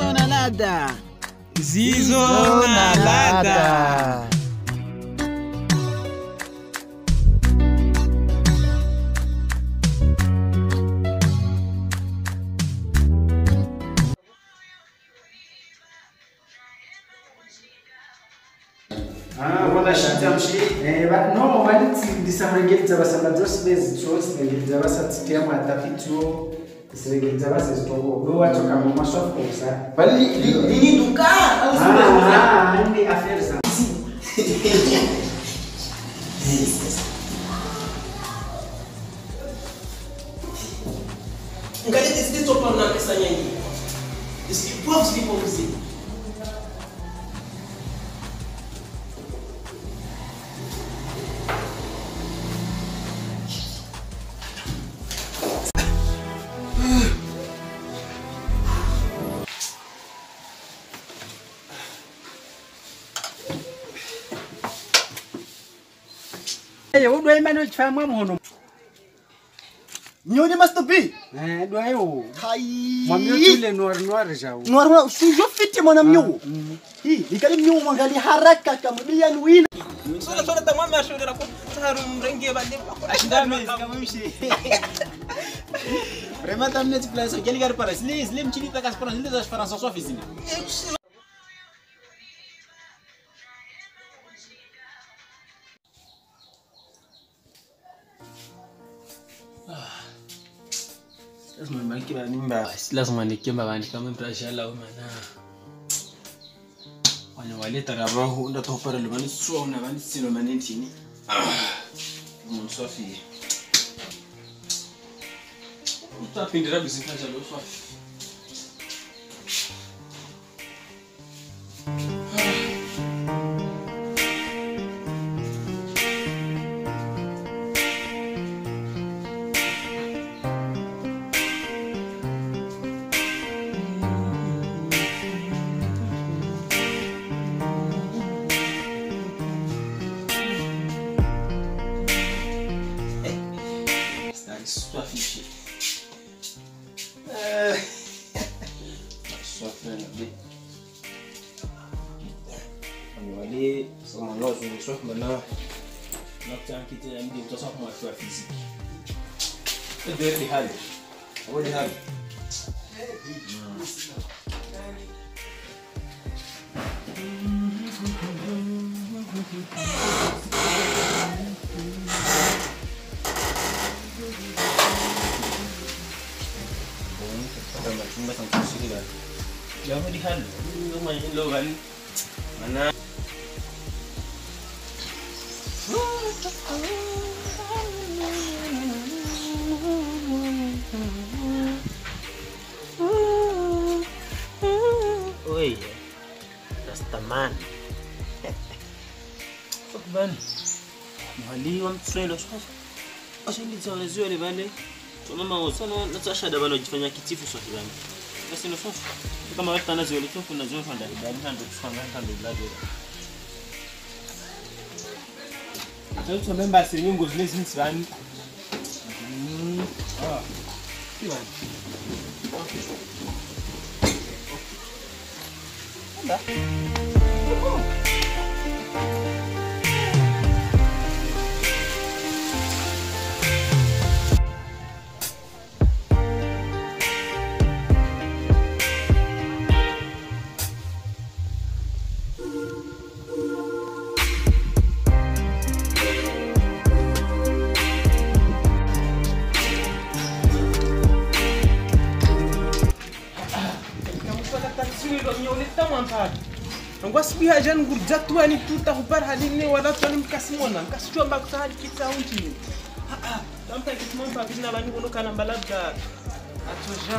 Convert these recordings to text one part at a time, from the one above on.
Zizo na ladha. Zizo na ladha. Wala shida mshi. No, waliti ndisamregeza basamba byose bezi cyose ngeza basatiye mu atafityo. Isegeza base stogo. Bo wacho kama mashafu kusa. Bali lini duka au sio? Ndi affaires za. Ngalete sisi topa na pesa nyingi. Isi pauvres people mzee. Yo do imano chama mono. Nyoni mastopi. Do ayo. Kai. Mamio tule noir jao. Noir sujo fiti mwana mnyo. Hii ikali mnyo mwangali haraka kama bilian win. Sura tamam ya shule rako. Saharu mrenge bade. Ashidame kama mshi. Vraiment tamne tu place quel gars para slim chini takas para slim das para sua oficina. Lazima nikimba bani kama mtu ashala umana. Wana waleta rabahu unda topara lumani swa una bani sino manentini. Msofi. Utapindira bizinkaja lo swafi. Swafi. Wale sama nós vamos só mana nakta kita yang di utas aku masuk fisik. Itu di hal. Apa di hal? Ada macam macam fisik lah. Jangan di hal. Lumayan low kan. Mana? Oi, Rastaman. Fuck ban. Mahali wa mtswelo sasa. Asa ndi za wazio wale wale. Tuna mama sana natasha da bana jifanya kitifu sasa bana. Basi no sasa. Kama watu tanazo wale tu kuna zio fanda ndani ndo kufanga ndo blado. Sasa member asilimia ngozi lezi nsani. Iwan. Anda. Ngwasibiha jan gurjatu ani tuta hubar haline wala tani mkasimona nkasichwa mbako hadi kita unti tamta kitmompa bizina bani kono kana balabda atoja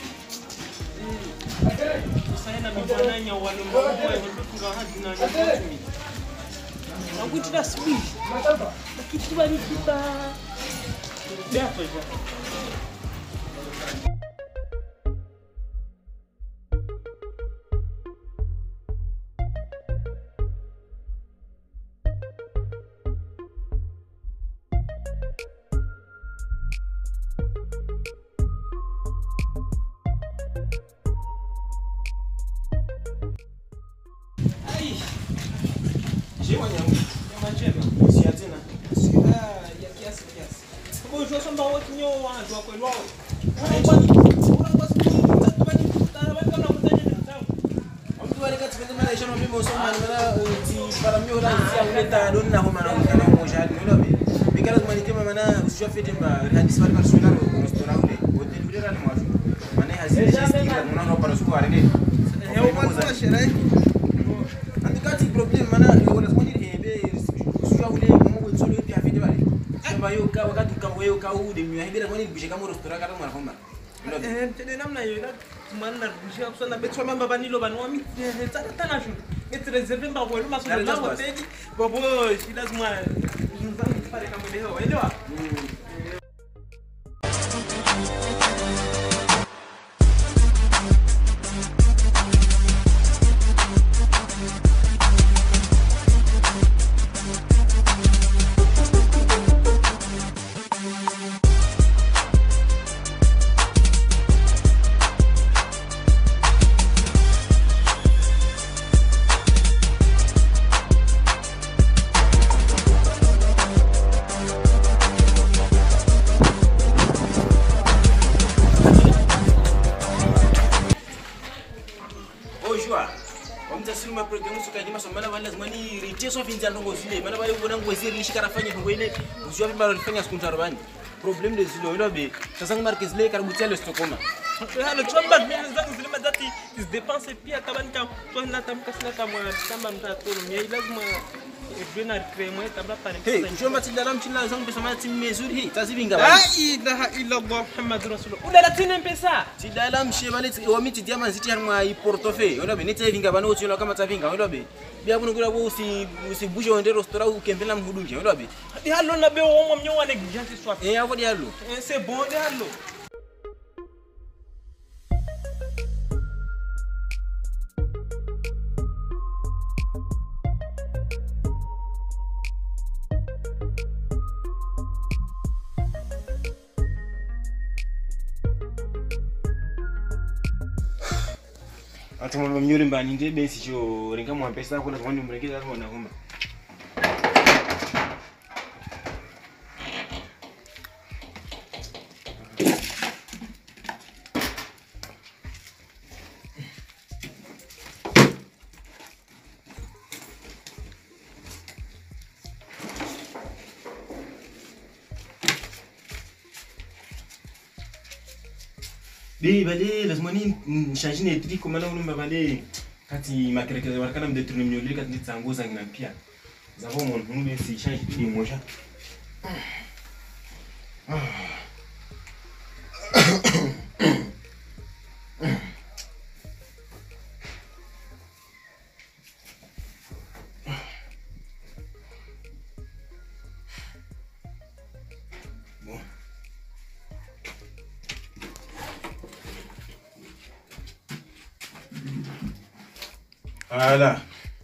sana mbananya wale mbwa ndio hadi na nini nakuita sibi kitu bani tuta depo Njema nyangu. Nyama njema. Si tena. Sira ya kiasi. Kwa hiyo sasa mbao kinyo watu wa kweli wao. Wale kati kwenye maisha na mimi usoma ni para mimi ora si uleta donna homa na moja hadi ndio bikara tumanikema maana usijua fiti mba hadisi wale personal restaurant ule hotel ule ni mwafu maana haziji stika mnaona para siku arede Yao kwa sherehe. Andikati problem maana wala sema ni hebe usijua ule mungu nzuri pia fiti wale kama hiyo wakati kama wewe kaude mimi hibira kwani bishe kama restaurant kama mwana Tene namna hiyo manna bishia kusana betwa mamba banilo banwami tana shu get reserve mba kwa luma sura na hotel babo lazima nzangu pale kama leo elewa Sima programu suka jima so mana wala zmani riteso finza ndongo zile mana wale ubona ngwezi nishikara fanya ngo ile uzwa vimba lifanya siku 40 problem de zilo ile be sasa market zile karibu tele stokoma halo chamba mimi zangu zile madati is dépense pia tabanka to na tamka sina kama tamba mtato mimi lazima bena creme tabla pale hey chomba tidalam chila zangu pesa mati mezuri hii tazivinga la ilaha illa allah muhammad rasulullah ula latina pesa tidalam shebale wamiti diamond ziti harma i portefeuille ona be nitavinga bana utilo kama tavinga ona be bia kuno kula bo si bouge on de restaurant ou kembela mhudunje ona be halo na be wo mnyo wa negligence soit ako dialo c'est bon de halo Ati mwana mnyuri mbani nje besi cho renga mwa pesa kuna kwa ndio mrekeza hapo na homa. Bi bale lazima ni changer les trucs comme là on m'a balé kati makelekele walikana mdetourner mnyoli kati nitsanguza ngina pia zavo mon si change ni moja Voilà.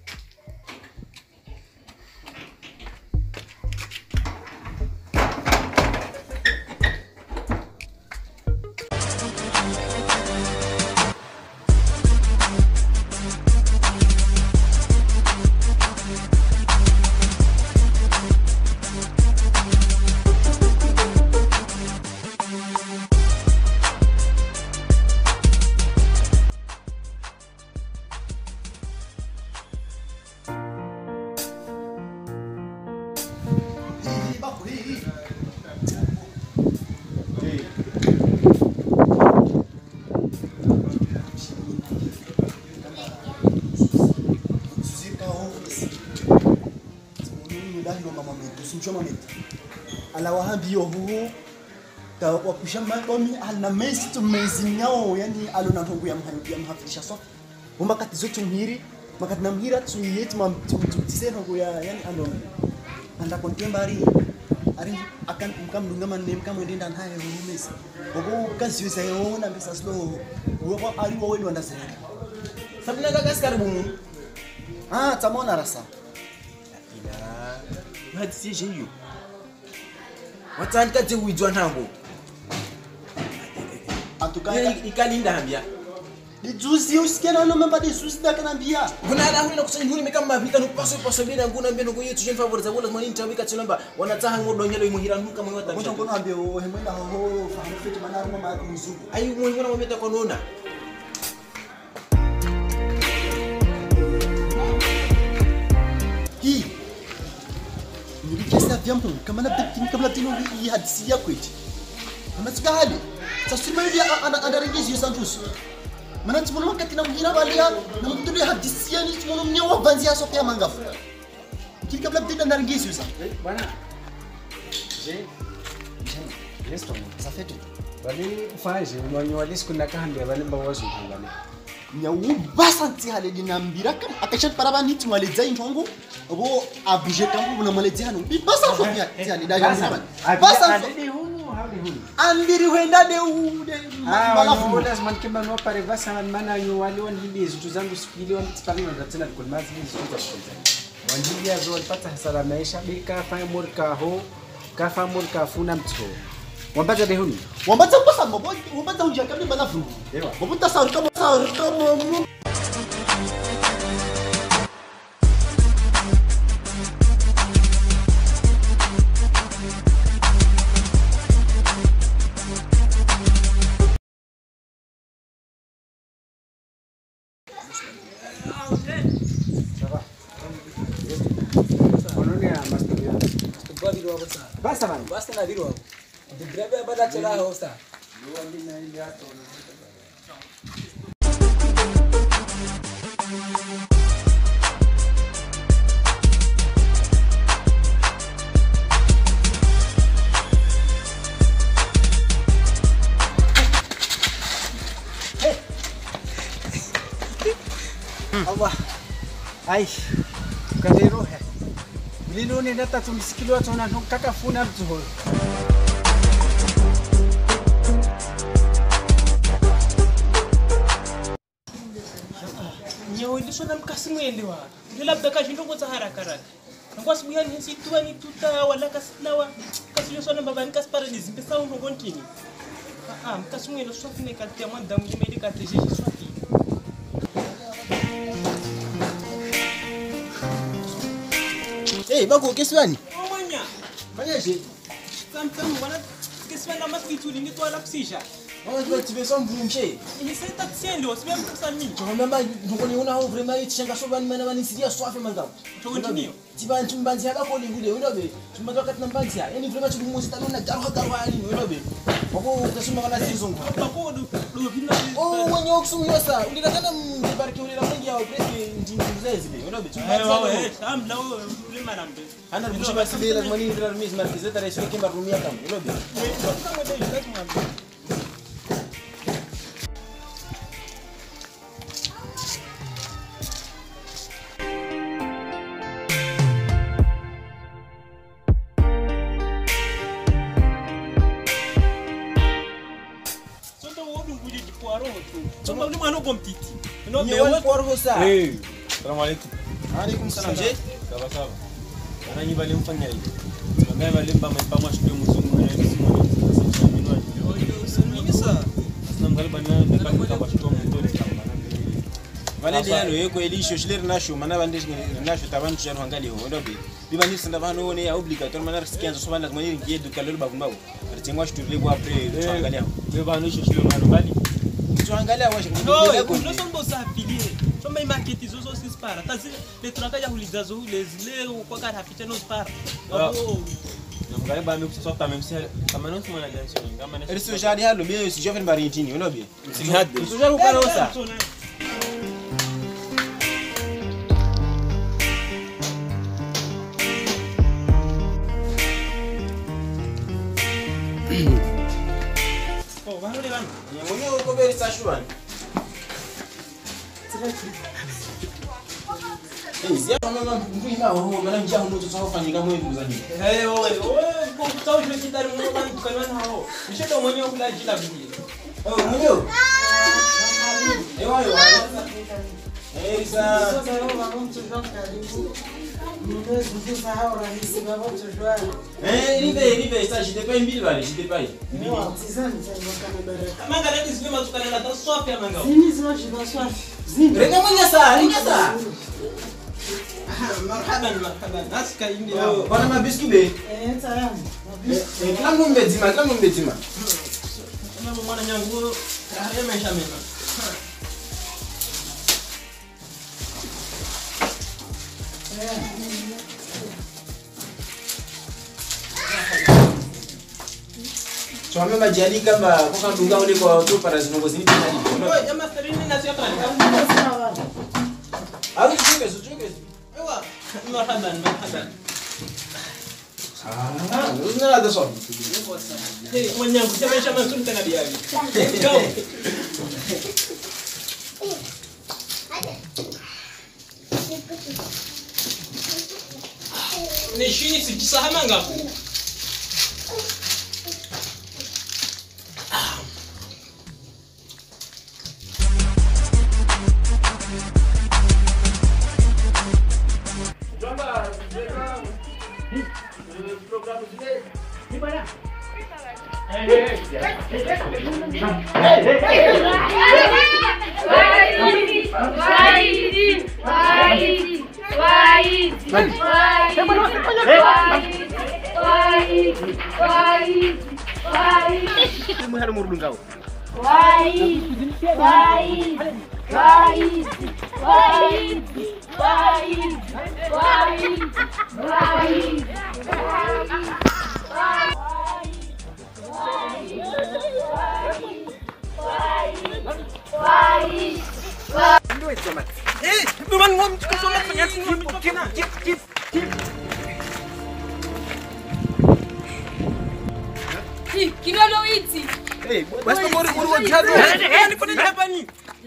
Alawahambi yohu ta wakushamba komi alna mesi tumezinyao yani alona ntongo ya mhafisha so bomba kati zote mhiri makati namhira tuyet mam tutisena ngo ya yani alona anda kontembari ari akan mkamdunga manem kama ndenda hayo mesi obo kazi yose yona mbesa slow wo ari wo wenu anda zera sabina gagas karibu tamona rasa ila hadi si jeyo watandika tewidwa ntango antukaya ikalinda hambia Nijuzi usikia na mambo ya juzi ndakanambia. Kuna ala huli na kusanya huli kama vita no paso bila nguna mbeno kwa yetu jeune favorize wala mani ntawika tsilamba wanataha ngodo nyelo imuhira nhuka mwe wata. Ngoja ngono ambie wewe mwenda ho fahamu fetu manaro mama mzuku. Ayu mwe ngona mweta kwa nona. Hii. Nilikesa vyambo kama labda tino hii hadisi yako eti. Anataka hali. Sasa mimi anaregezi Santos. Mana timono wakati na mhira balia na mtu ile hadisi yani timono mnyewa vanzia sopia mangafu. Kile kabla tena naregezi sasa. Bwana. Resto. Safetu. Bali ufaje unanyowalisi kuna kahambia bali mbawazo bali. Nyawu basanti hale dinambira kama akashat paraba niti mwaleza intongo obo abuje kambu na mwaleza hano. Basa sopia tiani daga. Basa andiri huenda de ude malafu lazima nikimba no pare basa maana wale wandili zitu zangu sikili wanitipani na tena kwa mazi zitu za wandili yazo walipata hasara maisha bika fa morka ho kafa morka funa mtso wambata de huni wambata basa mabo wambata unja kabla malafu ewa wambata sauri kama basta man basta na dilo de grave bada chela hosta Allah ai kadero hai lilo ni data tumsikiliwa tuna kaka funa mtu nyewe ndiso na mkasimu endewa bila bdaka shindo kwa haraka kwa sababu yani situa ni tuta wala kasilawa kasilo sona baba ni kaspara ni zimpesa ungo kontini mkasimu endo swafi ne kaltia madamu ni mede kateje swafi Bango keswani. Omanya. Fanyaje? Samsam wana keswani maski tulingi to ala kusisha. Mama tu tivesa mvumshe. Ni seta tsendo sibe mkusami. Mama ngoni una ho vraiment itshanga sobani mana bani sidia swafe mangam. Tokontinio. Tiba ntumbanzi yabako lingule unobe. Tumbato kati nambanzi ya. Yani vraiment chibumu sitalona garwa yani unobe. Bako utasuma kana sizongo. Bako do vina. Oh wenye okusumyosa. Ulikatana mbariki ulila mungi ya opresi ndinzezi be. Unobe tumbanzi. Wewe amla ule marambe. Ana rushika sibela mani ndira rumizi markizeta raiswe kimba rumia kama unobe. Chomba ni mwana komtiti. No me wal por hosa. Assalamu alaikum. Alaikum salam. Je? Sawa. Ana ni bali mfanya hivi. Magaya bali mba mpamwa shule mzungu na hizi simu. Sasa minwa. Nini sa? Sina mgaliba na ndaka kwa shule mtole kama. Vale de ano yeko elisho shile rinasho mana bande rinasho tabantu chano hangali ho ndobe. Biba ni sanda bano ne obligatoire mana riskianzo so bana kumani ngie dukalelo bagumbawo. Ritengwa shitule kwa pre hangali ho. Wewe bana shule mano bali. Tuangalia washi no son bosa affilié chomba imarket zozo sispara tazi letraka ya hulizazo lezile kwa kana ficha no spara na mgaliba amekusota memsi kama non sima na dansi kama na Eriso jadi halo bia si joven barintini unobe. si hadi Tuja kwa rosa. oh bano le bano Mwenye uko beri sashuan. Zia mama mvima ho mana njia huno tutafanyika mwevu kuzani. wewe kwa kutao ile kitari mwana bano tukana hao nishoto mwenye kula jila bidii Oh mwenye. Ewa. Sasa nipe, ça, j'étais pas une bille, vale, j'étais pas. Regarde-moi ça, regarde ça. Marhaban, marhaban. Aska indi Oh, bana mabiscuit be. Kila mtu mbezima. Mama mwana nyangu, rahia maisha mema. Tuame majali kama kwa dunga ule kwa tu para zinongo zini tena. Oi, jamaa starini na sio kali. Au chuke. Ewa, marhaban. Unala da só. Hey, mwanangu, sema maisha mazuri tena biabi. Go. Nishini sijisahama ngapo. Basta mori jado. Niko nini hapa ni?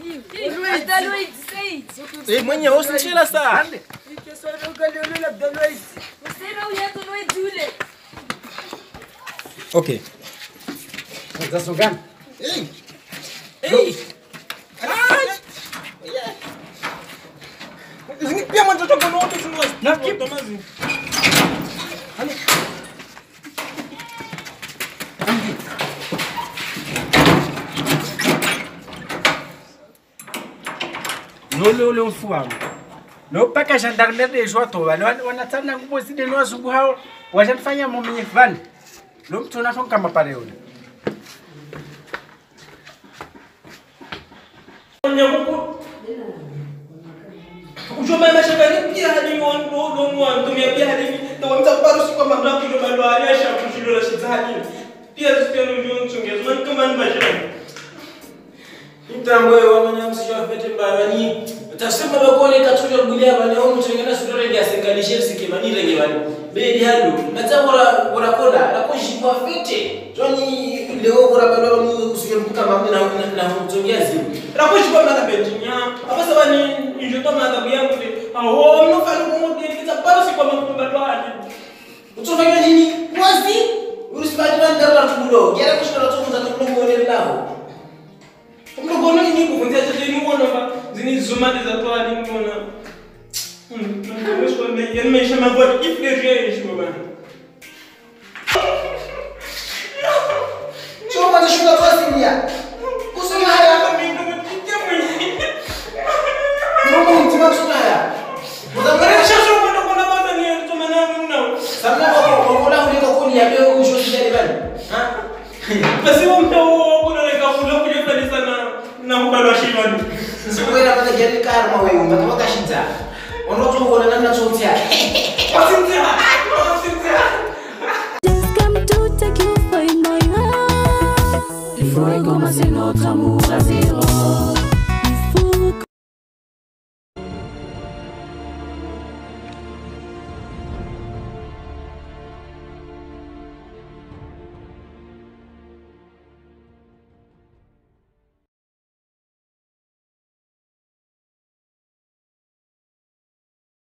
Mwenye usichela saa. Okay. Sasa gani? Zini pia mtoto kwa wote tunwa. Nafikiri tomazi. Ule mfuamo. No paka gendarmerie de joto wale wanatana nguo zile no asubu hao wajafanya mumenye fulani. Lo mtu anatoka kama pale yule. Ujoma mashakani pia hadi ndo tumia pia hadi ndo mtaparu siku kama ndo kilo bado aliasha kushilo la shitani. Pia sio ndio mchongezi man kama ni mashakani. Mtambo wa mnyamsio fete mbawani. Utasema bakole katuja gulia bana au mchongena sudore ya sekalishe sikimani renge bani. Bedi halo. Nataka kola na kushikwa fete. Joni leo bora bado usije mkuka mambo na mchongezi. Rakushikwa na benjinya. Hapa sabani ndio kama adhabu yangu ni. Hao mnofanya kumudi nitaparu siku kama bado hadi. Utofanya nini? Wazi. Usibaji bandara tubulo. Gera kushikana tufunza tubulo ngone lao. Mlogona ni kufunzia tete ni uone ba zini zumadi za toa ni uone. Mwisho ni yani maisha mabodi ifleje isho bana. Choma za shule kwa asilia. Kusema haya Hapa mimi ndo mtikia mwenyewe. Mungu mtima tunaya. Mzamani shasho kwenda kuna baba ni tuma na mna. Sabna kwa kola uliko kuni ya leo usho kijani bali. Ha? Basi mtao kuna leka kula kuja sana na mbalo shimani. Sikwenda pale gari karma wewe umetoka shita. Onoto uone namna chotea. Wasimtia. Just come to take you for my heart. Before I go, I say no tamu,